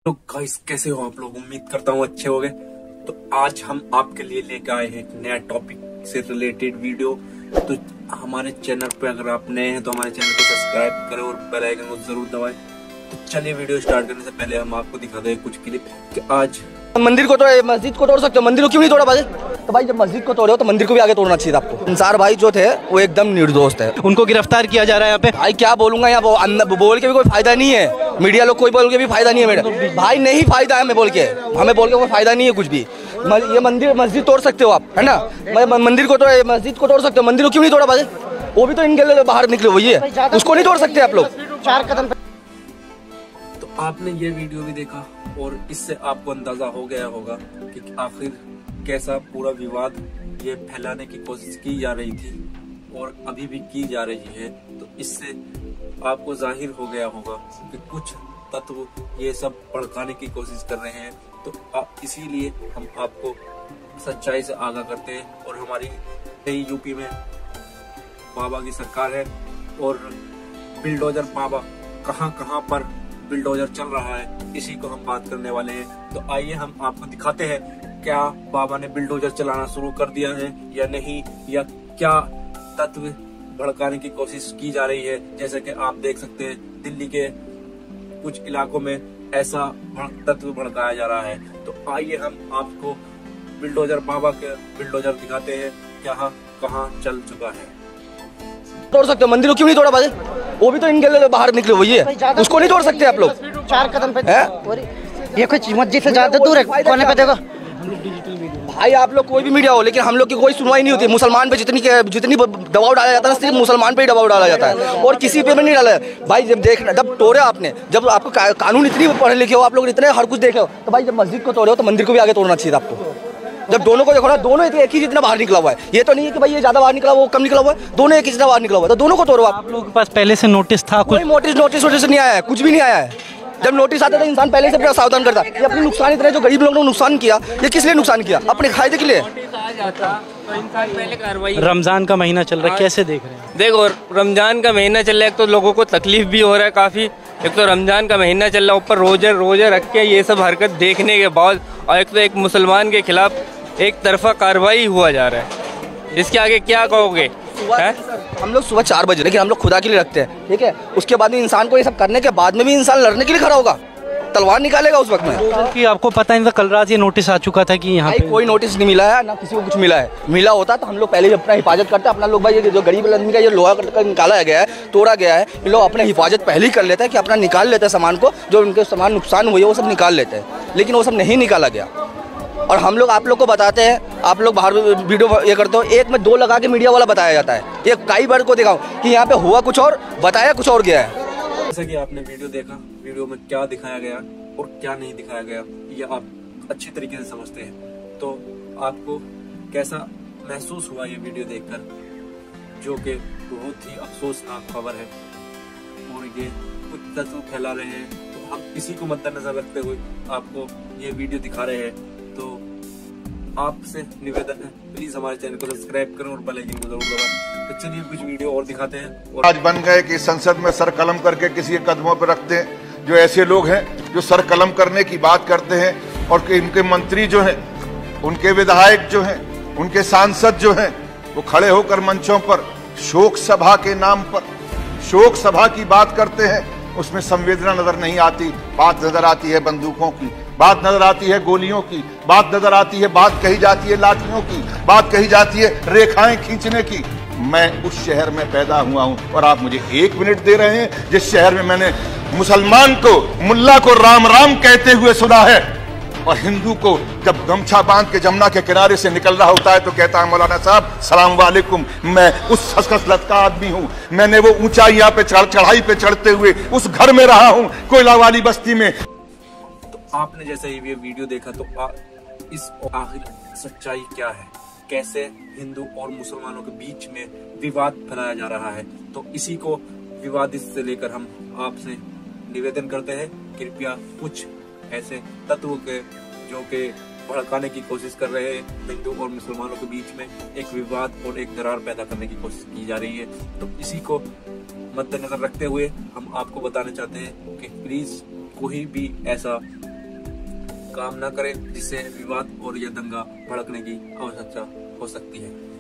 तो गाइस कैसे हो आप लोग। उम्मीद करता हूँ अच्छे होंगे। तो आज हम आपके लिए लेकर आए हैं एक नया टॉपिक से रिलेटेड वीडियो। तो हमारे चैनल पे अगर आप नए हैं तो हमारे चैनल को सब्सक्राइब करें और बेल आइकन को जरूर दबाएं। तो चलिए वीडियो स्टार्ट करने से पहले हम आपको दिखा दें कुछ क्लिप कि आज मंदिर को तोड़े, मस्जिद को तोड़ सकते हो, मंदिर को क्यों नहीं तोड़ा भाई? तो भाई जब मस्जिद को तोड़े हो तो मंदिर को भी आगे तोड़ना चाहिए आपको। अंसार भाई जो थे वो एकदम निर्दोष है, उनको गिरफ्तार किया जा रहा है यहाँ पे। भाई क्या बोलूंगा, यहाँ बोल के भी कोई फायदा नहीं है। मीडिया लोग कोई बोल के भी फायदा नहीं है मेरा भाई, नहीं फायदा है हमें बोल के कोई फायदा नहीं है कुछ भी। ये मंदिर मस्जिद तोड़ सकते हो आप, है ना? मंदिर को तोड़े, मस्जिद को तोड़ सकते हो, मंदिर को क्यों नहीं तोड़ा भाई? वो भी तो इनके लिए बाहर निकले हुई है, उसको नहीं तोड़ सकते आप लोग। 4 कदम। तो आपने ये वीडियो भी देखा और इससे आपको अंदाजा हो गया होगा कि आखिर कैसा पूरा विवाद ये फैलाने की कोशिश की जा रही थी और अभी भी की जा रही है। तो इससे आपको जाहिर हो गया होगा कि कुछ तत्व ये सब भड़काने की कोशिश कर रहे हैं। तो इसीलिए हम आपको सच्चाई से आगाह करते हैं। और हमारी नई यूपी में बाबा की सरकार है और बिल्डोजर बाबा कहां पर बिल्डोजर चल रहा है, इसी को हम बात करने वाले हैं। तो आइए हम आपको दिखाते हैं क्या बाबा ने बिल्डोजर चलाना शुरू कर दिया है या नहीं, या क्या तत्व भड़काने की कोशिश की जा रही है। जैसे कि आप देख सकते हैं दिल्ली के कुछ इलाकों में ऐसा तत्व भड़काया जा रहा है। तो आइए हम आपको बिल्डोजर बाबा के बिल्डोजर दिखाते हैं क्या कहाँ चल चुका है। तोड़ सकते हो, मंदिर को क्यों नहीं तोड़ा भाई? वो भी तो इनके लिए बाहर निकले हुई है, उसको नहीं तोड़ सकते आप लोग। 4 कदम पे ये कुछ मस्जिद से ज्यादा दूर है, कोने पे देखो भाई। आप लोग कोई भी मीडिया हो, लेकिन हम लोग की कोई सुनवाई नहीं होती। मुसलमान पे जितनी दबाव डाला जाता है सिर्फ मुसलमान पे ही दबाव डाला जाता है और किसी पे भी नहीं डाला है भाई। जब तोड़े आपने, जब आपको कानून इतनी पढ़े लिखे हो, आप लोग इतने हर कुछ देखे हो, तो भाई जब मस्जिद को तोड़े हो तो मंदिर को भी आगे तोड़ना चाहिए आपको। जब दोनों को देखो ना, दोनों एक ही जितना बाहर निकला हुआ है। ये तो नहीं है कि भाई ये ज्यादा बाहर निकला हुआ, वो कम निकला हुआ है, दोनों एक ही जितना बाहर निकला हुआ है। तो दोनों को तोड़ो आप लोगों के पास पहले से नोटिस था? कोई नोटिस नहीं आया है, कुछ भी नहीं आया है। जब नोटिस आता है तो इंसान पहले से सावधान करता है। ये अपनी नुकसान इतने जो गरीब लोगों ने नुकसान किया, ये किस लिए नुकसान किया? अपने फायदे के लिए। रमजान का महीना चल रहा है, कैसे देख रहे हैं? देखो रमजान का महीना चल रहा है, एक तो लोगों को तकलीफ भी हो रहा है काफी। एक तो रमजान का महीना चल रहा है, ऊपर रोजे रख के ये सब हरकत देखने के बाद, और एक तो एक मुसलमान के खिलाफ एक तरफा कार्रवाई हुआ जा रहा है। इसके आगे क्या कहोगे? हम लोग सुबह 4 बजे, लेकिन हम लोग खुदा के लिए रखते हैं, ठीक है? उसके बाद में इंसान को ये सब करने के बाद में भी इंसान लड़ने के लिए खड़ा होगा, तलवार निकालेगा उस वक्त में। कि आपको पता नहीं था कल रात ये नोटिस आ चुका था कि यहाँ पे कोई नोटिस नहीं मिला है, ना किसी को कुछ मिला है। मिला होता तो हम लोग पहले अपना हिफाजत करते। अपना लोग भाई ये जो गरीब आदमी का ये लोहा निकाला गया है, तोड़ा गया है, ये लोग अपने हिफाजत पहले ही कर लेते हैं कि अपना निकाल लेते हैं सामान को, जो उनके सामान नुकसान हुए वो सब निकाल लेते हैं। लेकिन वो सब नहीं निकाला गया और हम लोग आप लोग को बताते हैं। आप लोग बाहर वीडियो ये करते हो, एक में 2 लगा के मीडिया वाला बताया जाता है। ये कई बार को दिखाऊं कि यहाँ पे हुआ कुछ और, बताया कुछ और गया है। जैसा कि आपने वीडियो देखा, वीडियो में क्या दिखाया गया और क्या नहीं दिखाया गया ये आप अच्छी तरीके से समझते हैं। तो आपको कैसा महसूस हुआ ये वीडियो देखकर, जो कि बहुत ही अफसोसनाक खबर है और ये कुछ तत्व फैला रहे हैं। तो हम इसी को मद्देनजर रखते हुए आपको ये वीडियो दिखा रहे हैं। तो आपसे निवेदन है, प्लीज हमारे चैनल को सब्सक्राइब करें और बेल आइकन को जरूर दबाएं। तो चलिए कुछ वीडियो और दिखाते हैं। आज बन गए कि संसद में सर कलम करके किसी के कदमों पर रखते हैं। जो ऐसे लोग हैं जो सर कलम करने की बात करते हैं और इनके मंत्री जो हैं, उनके विधायक जो हैं, उनके सांसद जो हैं, वो खड़े होकर मंचों पर शोक सभा के नाम पर शोक सभा की बात करते हैं। उसमें संवेदना नजर नहीं आती, बात नजर आती है बंदूकों की, बात नजर आती है गोलियों की, बात नजर आती है, बात कही जाती है लाठियों की, बात कही जाती है रेखाएं खींचने की। मैं उस शहर में पैदा हुआ हूं और आप मुझे 1 मिनट दे रहे हैं जिस शहर में मैंने मुसलमान को, मुल्ला को राम राम कहते हुए सुना है और हिंदू को जब गमछा बांध के जमुना के किनारे से निकल रहा होता है तो कहता है मौलाना साहब सलाम वालेकुम। मैं उस खसखस का आदमी हूं। मैंने वो ऊंचाइयां पे चढ़ाई पे चढ़ते हुए उस घर में रहा हूं, कोयला वाली बस्ती में। तो आपने जैसे ये वीडियो देखा तो इस आखिर सच्चाई क्या है, कैसे हिंदू और मुसलमानों के बीच में विवाद फैलाया जा रहा है। तो इसी को विवादित से लेकर हम आपसे निवेदन करते हैं, कृपया कुछ ऐसे तत्व के जो कि भड़काने की कोशिश कर रहे हैं हिंदू और मुसलमानों के बीच में एक विवाद और एक दरार पैदा करने की कोशिश की जा रही है। तो इसी को मद्देनजर रखते हुए हम आपको बताना चाहते हैं कि प्लीज कोई भी ऐसा काम न करें जिससे विवाद और यह दंगा भड़कने की आवश्यकता हो सकती है।